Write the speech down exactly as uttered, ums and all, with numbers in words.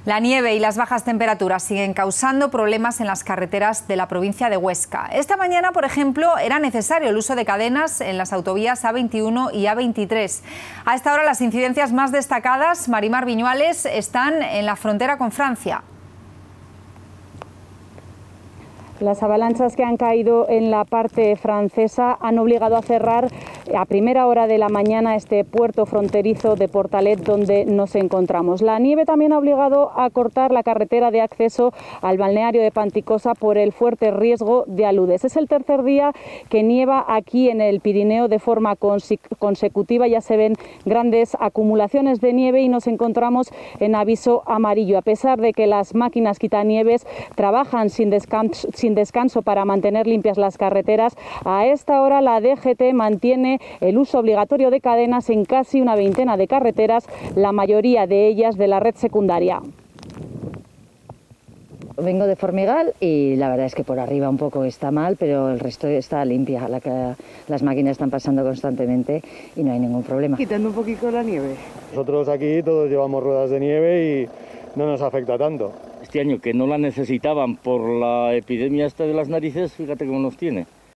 La nieve y las bajas temperaturas siguen causando problemas en las carreteras de la provincia de Huesca. Esta mañana, por ejemplo, era necesario el uso de cadenas en las autovías A veintiuno y A veintitrés. A esta hora, las incidencias más destacadas, Marimar Viñuales, están en la frontera con Francia. Las avalanchas que han caído en la parte francesa han obligado a cerrar a primera hora de la mañana este puerto fronterizo de Portalet donde nos encontramos. La nieve también ha obligado a cortar la carretera de acceso al balneario de Panticosa por el fuerte riesgo de aludes. Es el tercer día que nieva aquí en el Pirineo de forma consecutiva. Ya se ven grandes acumulaciones de nieve y nos encontramos en aviso amarillo. A pesar de que las máquinas quitanieves trabajan sin descanso, sin descanso para mantener limpias las carreteras, a esta hora la D G T mantiene el uso obligatorio de cadenas en casi una veintena de carreteras, la mayoría de ellas de la red secundaria. Vengo de Formigal y la verdad es que por arriba un poco está mal, pero el resto está limpia. La que, las máquinas están pasando constantemente y no hay ningún problema. Quitando un poquito la nieve. Nosotros aquí todos llevamos ruedas de nieve y no nos afecta tanto. Este año que no la necesitaban por la epidemia esta de las narices, fíjate cómo nos tiene.